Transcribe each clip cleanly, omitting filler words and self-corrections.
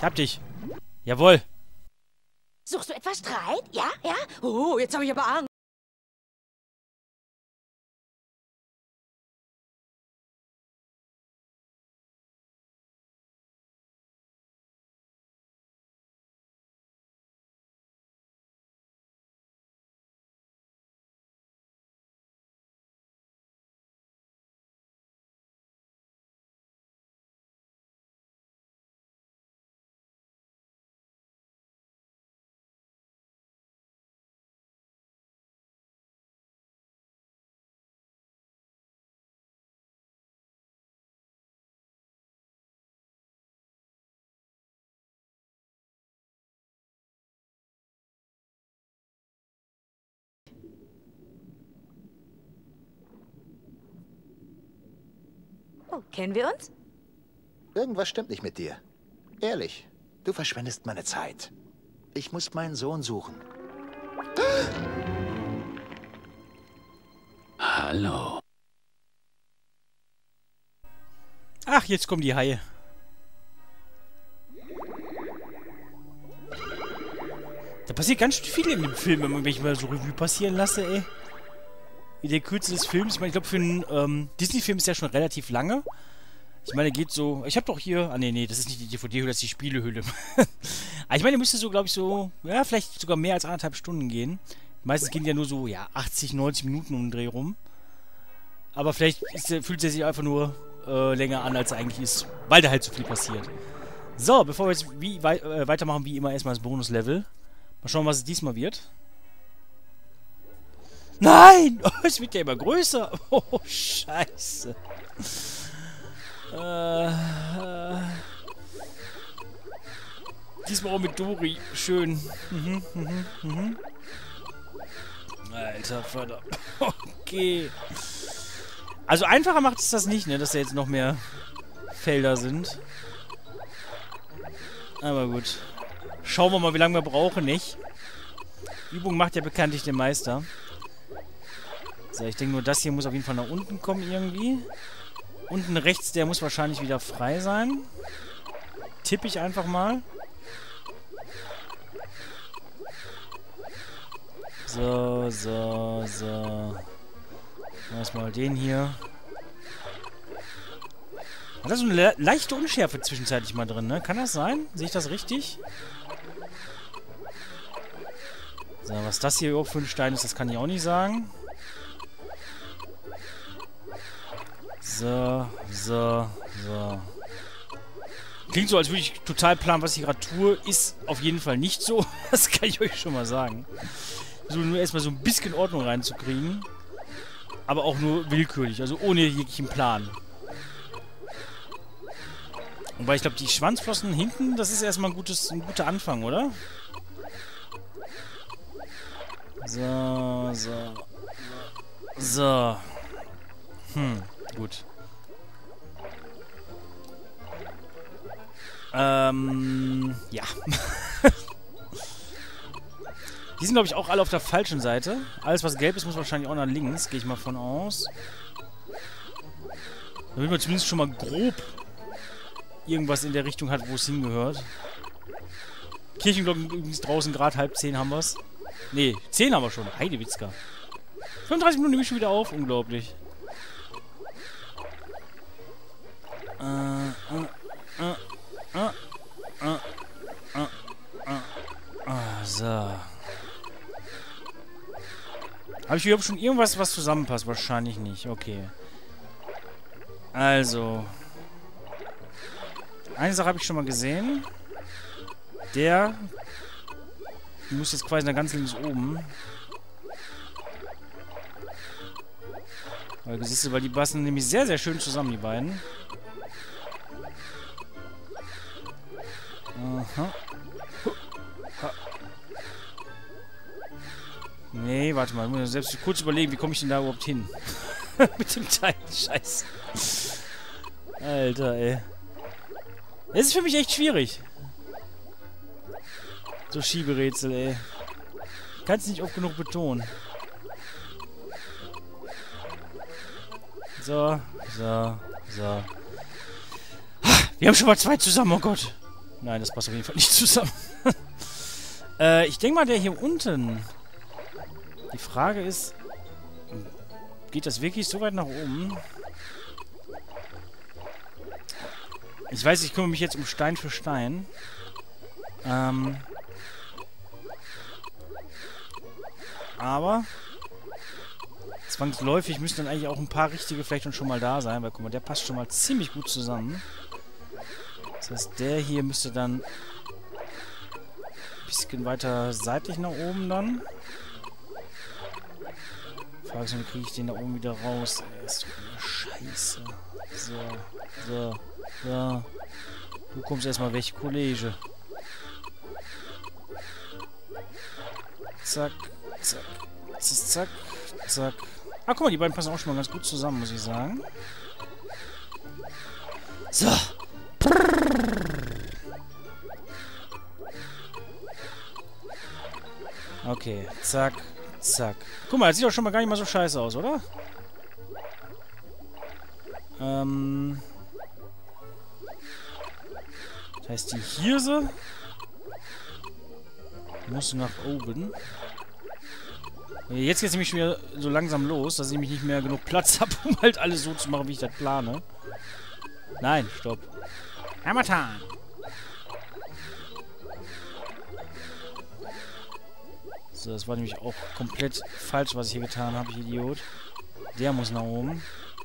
hab dich. Jawohl. Suchst du etwas Streit? Ja, ja? Oh, jetzt habe ich aber Angst. Oh, kennen wir uns? Irgendwas stimmt nicht mit dir. Ehrlich, du verschwendest meine Zeit. Ich muss meinen Sohn suchen. Hallo. Ach, jetzt kommen die Haie. Da passiert ganz schön viel in dem Film, wenn man mich mal so Revue passieren lasse, ey. In der Kürze des Films. Ich meine, ich glaube, für einen Disney-Film ist ja schon relativ lange. Ich meine, geht so... Ich habe doch hier... Ah, nee, das ist nicht die DVD-Hülle, das ist die Spielehülle. Aber ich meine, der müsste so, glaube ich, so... Ja, vielleicht sogar mehr als 1,5 Stunden gehen. Meistens gehen ja nur so, ja, 80, 90 Minuten um den Dreh rum. Aber vielleicht fühlt er sich einfach nur länger an, als er eigentlich ist. Weil da halt so viel passiert. So, bevor wir jetzt weitermachen, wie immer erstmal das Bonuslevel. Mal schauen, was es diesmal wird. Nein! Oh, es wird ja immer größer. Oh, scheiße. Diesmal auch mit Dori. Schön. Alter Vater. Okay. Also einfacher macht es das nicht, ne? Dass da jetzt noch mehr Felder sind. Aber gut. Schauen wir mal, wie lange wir brauchen, nicht? Übung macht ja bekanntlich den Meister. So, ich denke nur, das hier muss auf jeden Fall nach unten kommen irgendwie. Unten rechts, der muss wahrscheinlich wieder frei sein. Tippe ich einfach mal. So. Erstmal den hier. Hat da so eine leichte Unschärfe zwischenzeitlich mal drin, ne? Kann das sein? Sehe ich das richtig? So, was das hier überhaupt für ein Stein ist, das kann ich auch nicht sagen. So. Klingt so, als würde ich total planen, was ich gerade tue. Ist auf jeden Fall nicht so. Das kann ich euch schon mal sagen. So, nur erstmal so ein bisschen Ordnung reinzukriegen. Aber auch nur willkürlich, also ohne jeglichen Plan. Wobei ich glaube, die Schwanzflossen hinten, das ist erstmal ein guter Anfang, oder? So. Gut. Ja. Die sind, glaube ich, auch alle auf der falschen Seite. Alles, was gelb ist, muss wahrscheinlich auch nach links. Gehe ich mal von aus. Damit man zumindest schon mal grob irgendwas in der Richtung hat, wo es hingehört. Kirchenglocken übrigens draußen, gerade 9:30 haben wir es. Ne, 10 haben wir schon. Heidewitzka. 35 Minuten nehme ich schon wieder auf. Unglaublich. So. Habe ich überhaupt schon irgendwas, was zusammenpasst? Wahrscheinlich nicht. Okay. Also. Eine Sache habe ich schon mal gesehen. Der muss jetzt quasi nach ganz links oben. Weil, siehst du, weil die passen nämlich sehr, sehr schön zusammen, die beiden. Aha. Nee, warte mal. Ich muss selbst kurz überlegen, wie komme ich denn da überhaupt hin? Mit dem Teil. Scheiße. Alter, ey. Es ist für mich echt schwierig. So Schieberätsel, ey. Ich kann es nicht oft genug betonen. So. Wir haben schon mal 2 zusammen, oh Gott. Nein, das passt auf jeden Fall nicht zusammen. Ich denke mal, der hier unten... Die Frage ist... Geht das wirklich so weit nach oben? Ich weiß, ich kümmere mich jetzt um Stein für Stein. Aber... Zwangsläufig müssen dann eigentlich auch ein paar richtige vielleicht schon mal da sein, weil guck mal, der passt schon mal ziemlich gut zusammen. Das heißt, der hier müsste dann ein bisschen weiter seitlich nach oben dann. Frage ist, wie kriege ich den da oben wieder raus? Ey, ist doch eine Scheiße. So. Du kommst erstmal weg, Kollege. Zack. Ah, guck mal, die beiden passen auch schon mal ganz gut zusammen, muss ich sagen. So. Okay, zack. Guck mal, das sieht doch schon mal gar nicht mal so scheiße aus, oder? Das heißt, die Hirse muss nach oben. Jetzt geht es nämlich schon wieder so langsam los, dass ich nämlich nicht mehr genug Platz habe, um halt alles so zu machen, wie ich das plane. Nein, stopp. Hammertan! So, das war nämlich auch komplett falsch, was ich hier getan habe, ich Idiot. Der muss nach oben.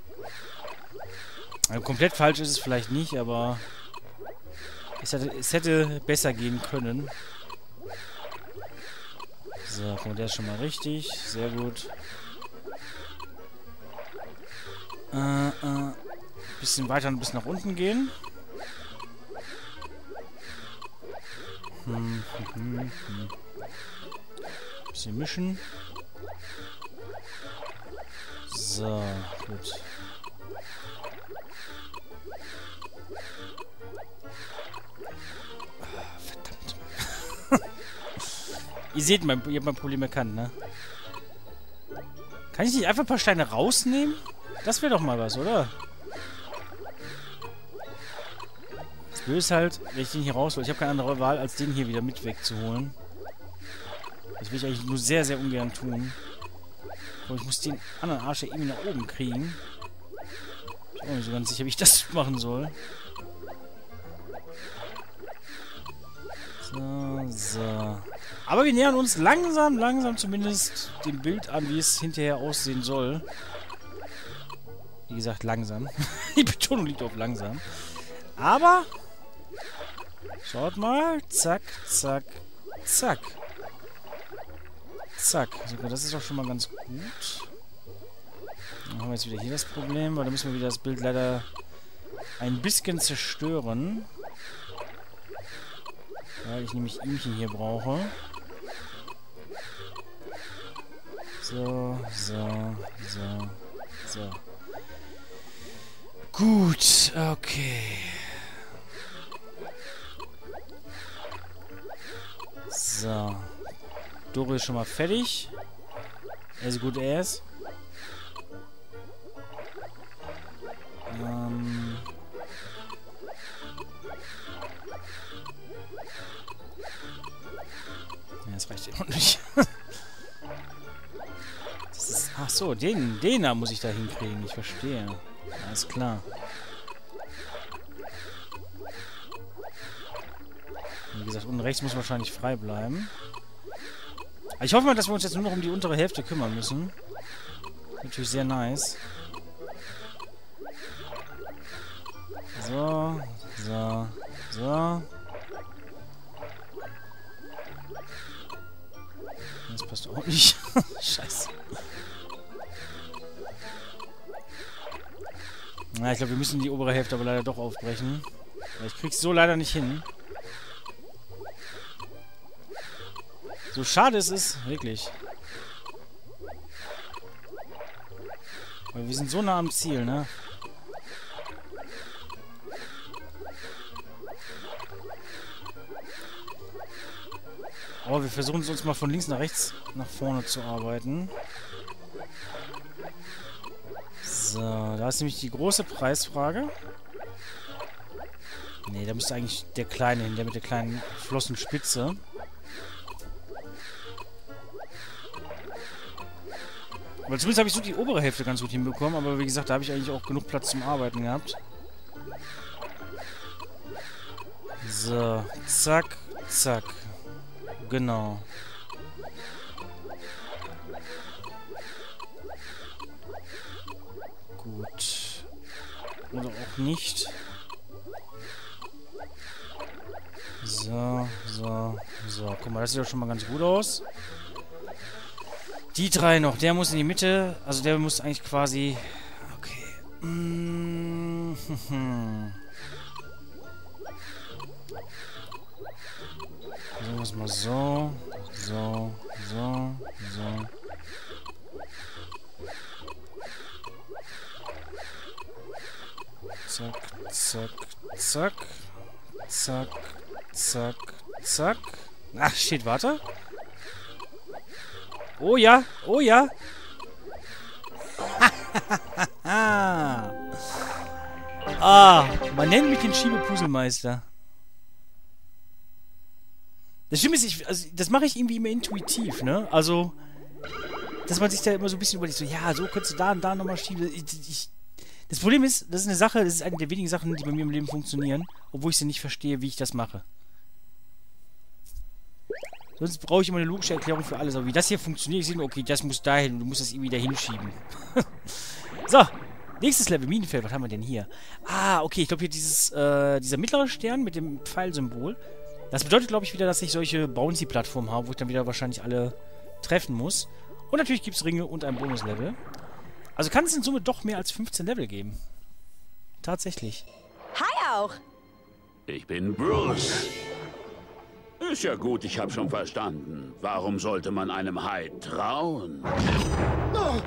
Also komplett falsch ist es vielleicht nicht, aber es hätte besser gehen können. So, guck mal, der ist schon mal richtig. Sehr gut. Bisschen weiter und bis nach unten gehen. Bisschen mischen. So, gut. Ihr seht, ihr habt mein Problem erkannt, ne? Kann ich nicht einfach ein paar Steine rausnehmen? Das wäre doch mal was, oder? Das Blöde ist halt, wenn ich den hier raus will, ich habe keine andere Wahl, als den hier wieder mit wegzuholen. Das will ich eigentlich nur sehr, sehr ungern tun. Aber ich muss den anderen Arsch ja irgendwie nach oben kriegen. Ich bin auch nicht so ganz sicher, wie ich das machen soll. So. Aber wir nähern uns langsam zumindest dem Bild an, wie es hinterher aussehen soll. Wie gesagt, langsam. Die Betonung liegt auf langsam. Aber schaut mal. Zack. So, das ist doch schon mal ganz gut. Dann haben wir jetzt wieder hier das Problem, weil da müssen wir wieder das Bild leider ein bisschen zerstören. Weil ich nämlich Ihmchen hier brauche. So. Gut, okay. So. Doro ist schon mal fertig. As good as. Ja, das reicht ja noch nicht. Das ist, ach so, den da muss ich da hinkriegen. Ich verstehe. Alles klar. Wie gesagt, unten rechts muss wahrscheinlich frei bleiben. Ich hoffe mal, dass wir uns jetzt nur noch um die untere Hälfte kümmern müssen. Natürlich sehr nice. So. Das passt auch nicht. Scheiße. Na, ich glaube, wir müssen die obere Hälfte aber leider doch aufbrechen. Ich krieg's so leider nicht hin. So schade es ist, wirklich. Weil wir sind so nah am Ziel, ne? Oh, wir versuchen es uns mal von links nach rechts nach vorne zu arbeiten. So, da ist nämlich die große Preisfrage. Nee, da müsste eigentlich der Kleine hin, der mit der kleinen Flossenspitze. Aber zumindest habe ich so die obere Hälfte ganz gut hinbekommen, aber wie gesagt, da habe ich eigentlich auch genug Platz zum Arbeiten gehabt. So, zack, zack. Genau. Gut. Oder auch nicht. So, so, so. Guck mal, das sieht doch schon mal ganz gut aus. Die drei noch. Der muss in die Mitte. Also der muss eigentlich quasi... Okay. So muss man so. So, so, so. Zack, zack, zack. Zack, zack, zack. Ach, shit, warte. Oh ja, oh ja. Man nennt mich den Schiebepuzzlemeister. Das Schlimme ist, also, das mache ich irgendwie immer intuitiv, ne? Also, dass man sich da immer so ein bisschen überlegt, so, ja, so könntest du da und da nochmal schieben. Das Problem ist, das ist eine Sache, das ist eine der wenigen Sachen, die bei mir im Leben funktionieren, obwohl ich sie nicht verstehe, wie ich das mache. Sonst brauche ich immer eine logische Erklärung für alles. Aber wie das hier funktioniert, ich sehe nur, okay, das muss dahin und du musst das irgendwie dahin schieben. So, nächstes Level, Minenfeld, was haben wir denn hier? Ah, okay, ich glaube hier dieser mittlere Stern mit dem Pfeilsymbol. Das bedeutet, glaube ich, wieder, dass ich solche Bouncy-Plattformen habe, wo ich dann wieder wahrscheinlich alle treffen muss. Und natürlich gibt es Ringe und ein Bonuslevel. Also kann es in Summe doch mehr als 15 Level geben. Tatsächlich. Hi auch. Ich bin Bruce. Ist ja gut, ich habe schon verstanden. Warum sollte man einem Hai trauen? Oh.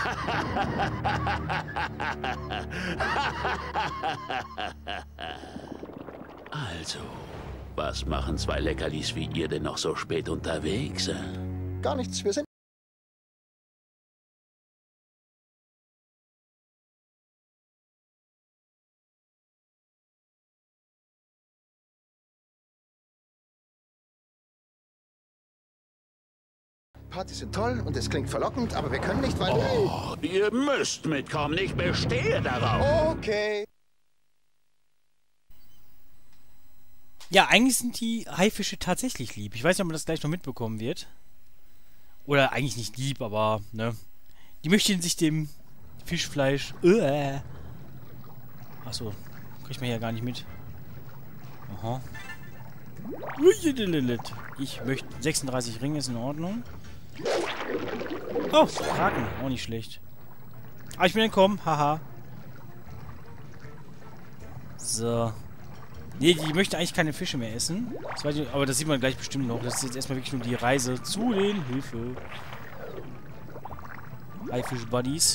Also, was machen zwei Leckerlis wie ihr denn noch so spät unterwegs? Gar nichts, wir sind... Partys sind toll und es klingt verlockend, aber wir können nicht, weil Oh, ihr müsst mitkommen, ich bestehe darauf. Okay. Ja, eigentlich sind die Haifische tatsächlich lieb. Ich weiß nicht, ob man das gleich noch mitbekommen wird. Oder eigentlich nicht lieb, aber, ne. Die möchten sich dem Fischfleisch... Achso, kriegt man ja gar nicht mit. Aha. Ich möchte... 36 Ringe ist in Ordnung. Oh, Kraken. Auch nicht schlecht. Aber ich bin entkommen. Haha. So. Nee, die möchte eigentlich keine Fische mehr essen. Das weiß ich, aber das sieht man gleich bestimmt noch. Das ist jetzt erstmal wirklich nur die Reise zu den Haifisch-Buddies.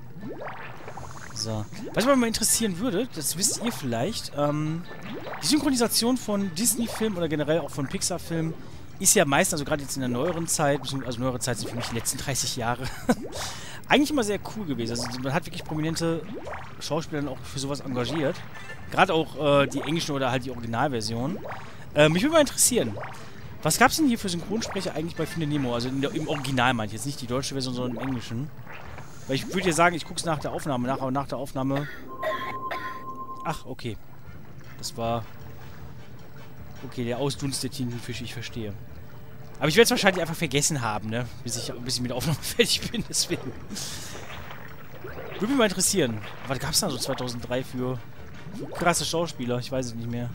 So. Was mich mal interessieren würde, das wisst ihr vielleicht, die Synchronisation von Disney-Filmen oder generell auch von Pixar-Filmen ist ja meistens, also gerade jetzt in der neueren Zeit, also neuere Zeit sind für mich die letzten 30 Jahre, eigentlich immer sehr cool gewesen. Also man hat wirklich prominente Schauspieler auch für sowas engagiert. Gerade auch die englischen oder halt die Originalversion. Mich würde mal interessieren, was gab es denn hier für Synchronsprecher eigentlich bei Findet Nemo? Also im Original meine ich jetzt, nicht die deutsche Version, sondern im Englischen. Weil ich würde ja sagen, ich gucke es nach der Aufnahme nach, aber nach der Aufnahme... Ach, okay. Das war... Okay, der Ausdunst der Tintenfisch, ich verstehe. Aber ich werde es wahrscheinlich einfach vergessen haben, ne? Bis ich mit der Aufnahme fertig bin, deswegen. Würde mich mal interessieren. Was gab es da so 2003 für krasse Schauspieler? Ich weiß es nicht mehr.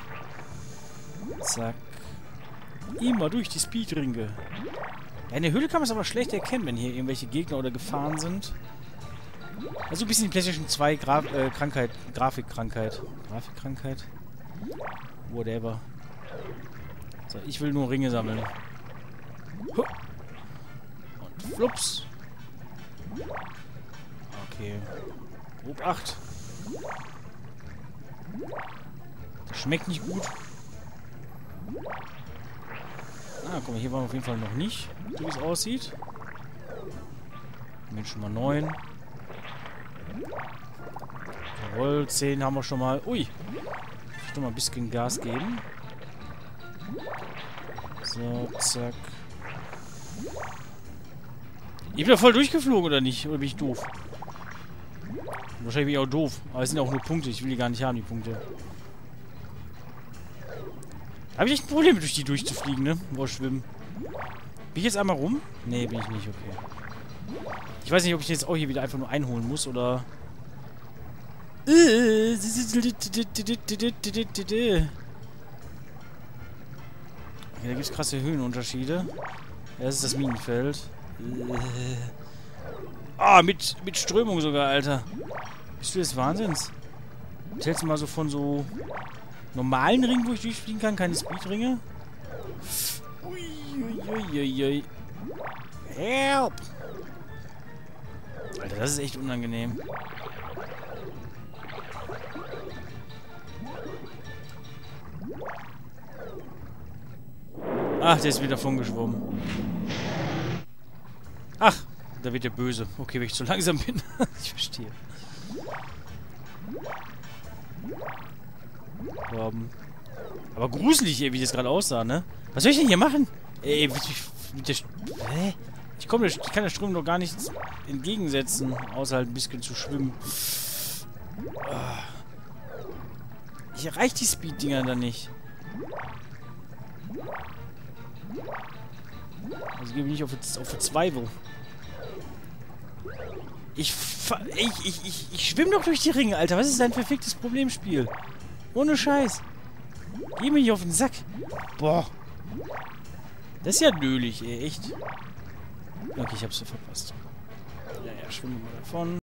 Zack. Immer durch die Speedringe. Ja, in der Höhle kann man es aber schlecht erkennen, wenn hier irgendwelche Gegner oder Gefahren sind. Also ein bisschen die PlayStation 2 Grafikkrankheit. Grafikkrankheit? Whatever. So, ich will nur Ringe sammeln. Und flups. Okay. Obacht. Das schmeckt nicht gut. Ah, guck mal, hier waren wir auf jeden Fall noch nicht, so wie es aussieht. Moment, schon mal 9. Jawohl, 10 haben wir schon mal. Ui. Noch mal ein bisschen Gas geben. So, zack. Ich bin da voll durchgeflogen, oder nicht? Oder bin ich doof? Wahrscheinlich bin ich auch doof. Aber es sind auch nur Punkte. Ich will die gar nicht haben, die Punkte. Habe ich echt ein Problem, durch die durchzufliegen, ne? Oder schwimmen. Bin ich jetzt einmal rum? Nee, bin ich nicht, okay. Ich weiß nicht, ob ich jetzt auch hier wieder einfach nur einholen muss, oder... Okay, da gibt es krasse Höhenunterschiede. Ja, das ist das Minenfeld. Ah, mit Strömung sogar, Alter. Bist du des Wahnsinns? Erzählst du mal so von so normalen Ringen, wo ich durchfliegen kann? Keine Speedringe? Uiuiuiui. Help! Alter, das ist echt unangenehm. Ach, der ist wieder davon geschwommen. Ach, da wird der böse. Okay, wenn ich zu langsam bin. Ich verstehe. Aber gruselig, ey, wie das gerade aussah, ne? Was soll ich denn hier machen? Ey, mit der... Hä? Ich kann der Strömung doch gar nichts entgegensetzen, außer halt ein bisschen zu schwimmen. Ich erreiche die Speed-Dinger dann nicht. Also gebe ich nicht auf Verzweiflung. Ich schwimme doch durch die Ringe, Alter. Was ist dein verficktes Problemspiel? Ohne Scheiß. Geh mir nicht auf den Sack. Boah. Das ist ja nölig, ey. Echt. Okay, ich hab's so verpasst. Ja, schwimmen wir mal davon.